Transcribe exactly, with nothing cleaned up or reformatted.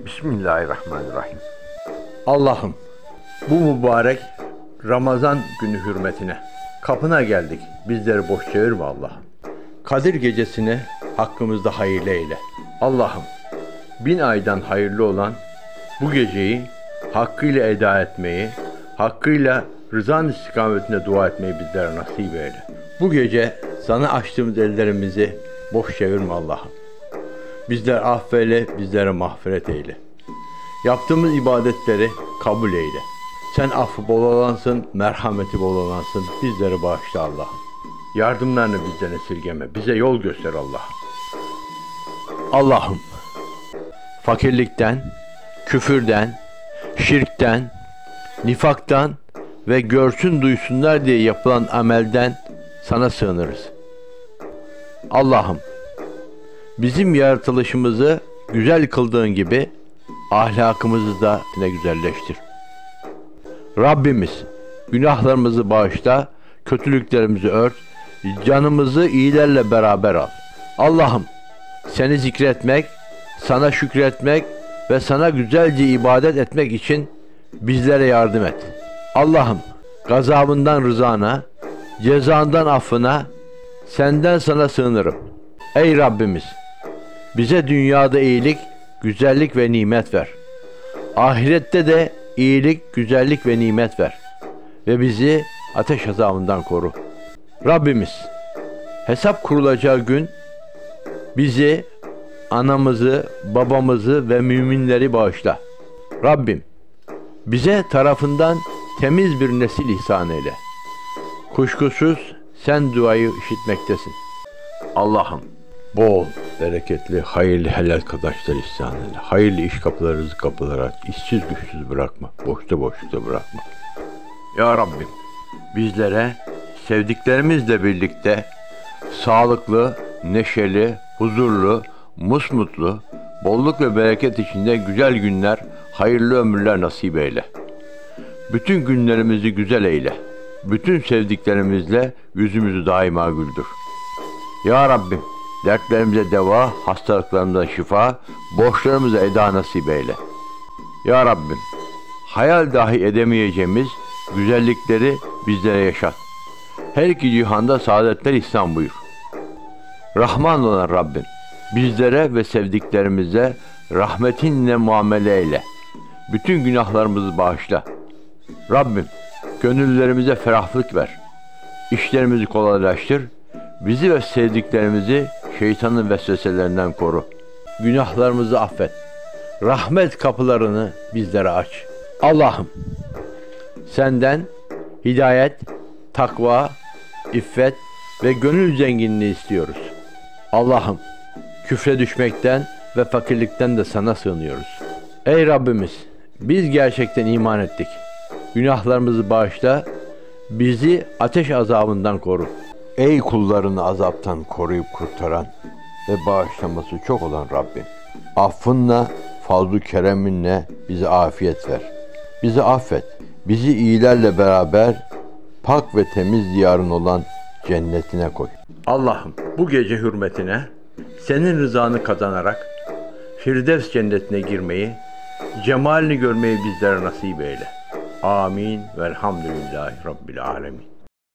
Bismillahirrahmanirrahim. Allah'ım, bu mübarek Ramazan günü hürmetine kapına geldik. Bizleri boş çevirme Allah'ım. Kadir gecesini hakkımızda hayırlı eyle. Allah'ım, bin aydan hayırlı olan bu geceyi hakkıyla eda etmeyi, hakkıyla rızan istikametine dua etmeyi bizlere nasip eyle. Bu gece sana açtığımız ellerimizi boş çevirme Allah'ım. Bizler affeyle, bizlere mağfiret eyle. Yaptığımız ibadetleri kabul eyle. Sen affı bol olansın, merhameti bol olansın. Bizleri bağışla Allah'ım. Yardımlarını bizden esirgeme. Bize yol göster Allah'ım. Allah'ım, fakirlikten, küfürden, şirkten, nifaktan ve görsün duysunlar diye yapılan amelden sana sığınırız. Allah'ım, bizim yaratılışımızı güzel kıldığın gibi ahlakımızı da yine güzelleştir. Rabbimiz, günahlarımızı bağışla, kötülüklerimizi ört, canımızı iyilerle beraber al. Allah'ım, seni zikretmek, sana şükretmek ve sana güzelce ibadet etmek için bizlere yardım et. Allah'ım, gazabından rızana, cezandan affına, senden sana sığınırım. Ey Rabbimiz, bize dünyada iyilik, güzellik ve nimet ver. Ahirette de iyilik, güzellik ve nimet ver. Ve bizi ateş azabından koru. Rabbimiz, hesap kurulacağı gün bizi, anamızı, babamızı ve müminleri bağışla. Rabbim, bize tarafından temiz bir nesil ihsan eyle. Kuşkusuz sen duayı işitmektesin. Allah'ım, bol, bereketli, hayırlı, helal kazançlar ihsan eyle. Hayırlı iş kapıları, rızık kapıları aç. İşsiz güçsüz bırakma. Boşta boşlukta bırakma. Ya Rabbim, bizlere sevdiklerimizle birlikte sağlıklı, neşeli, huzurlu, musmutlu, bolluk ve bereket içinde güzel günler, hayırlı ömürler nasip eyle. Bütün günlerimizi güzel eyle. Bütün sevdiklerimizle yüzümüzü daima güldür. Ya Rabbim, dertlerimize deva, hastalıklarımıza şifa, borçlarımıza eda nasip eyle. Ya Rabbim, hayal dahi edemeyeceğimiz güzellikleri bizlere yaşat. Her iki cihanda saadetler ihsan buyur. Rahman olan Rabbim, bizlere ve sevdiklerimize rahmetinle muamele eyle. Bütün günahlarımızı bağışla. Rabbim, gönüllerimize ferahlık ver. İşlerimizi kolaylaştır. Bizi ve sevdiklerimizi şeytanın vesveselerinden koru. Günahlarımızı affet. Rahmet kapılarını bizlere aç. Allah'ım, senden hidayet, takva, iffet ve gönül zenginliği istiyoruz. Allah'ım, küfre düşmekten ve fakirlikten de sana sığınıyoruz. Ey Rabbimiz, biz gerçekten iman ettik. Günahlarımızı bağışla, bizi ateş azabından koru. Ey kullarını azaptan koruyup kurtaran ve bağışlaması çok olan Rabbim, affınla, fazl-ı kereminle bize afiyet ver. Bizi affet, bizi iyilerle beraber pak ve temiz diyarın olan cennetine koy. Allah'ım, bu gece hürmetine senin rızanı kazanarak Firdevs cennetine girmeyi, cemalini görmeyi bizlere nasip eyle. Amin. Velhamdülillahi Rabbil alemin.